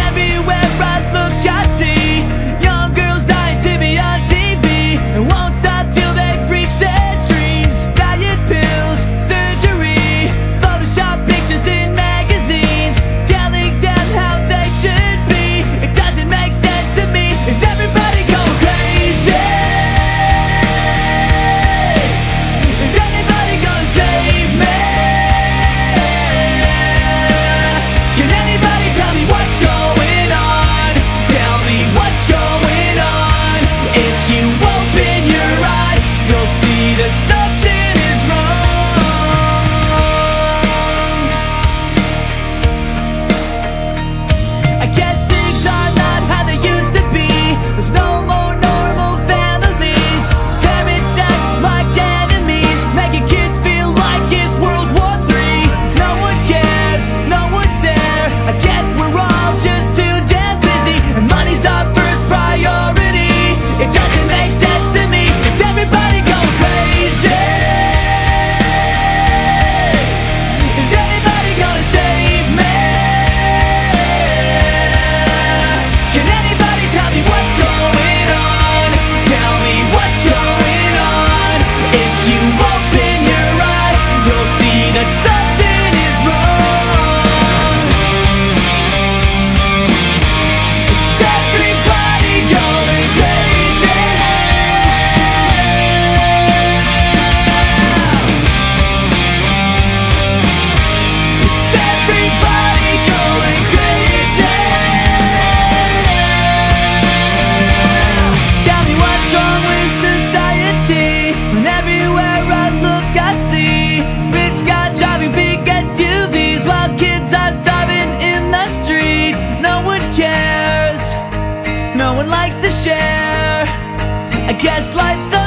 everywhere I look I see young girls dying to be on TV, and won't stop till they've reached their dreams. Diet pills, surgery, Photoshop pictures in magazines, telling them how they should be. It doesn't make sense to me. Is everybody going crazy? Is anybody gonna save me? Can anybody tell me what's going on? Tell me what's going on. If you open your eyes, you'll see that something is wrong. I guess things are not how they used to be. There's no more normal families. Parents act like enemies, making kids feel like it's World War III. No one cares, no one's there. I guess we're all just too damn busy, and money's our first priority. It doesn't make sense to me. Is everybody going crazy? Is anybody gonna save me? Can anybody tell me what's going on? Tell me what's going on. If you open your eyes, you'll see that something is wrong. Is everybody going crazy? Is everybody going crazy? Tell me what's wrong with society, when everywhere I look I see rich guys driving big SUVs while kids are starving in the streets. No one cares, no one likes to share. I guess life's so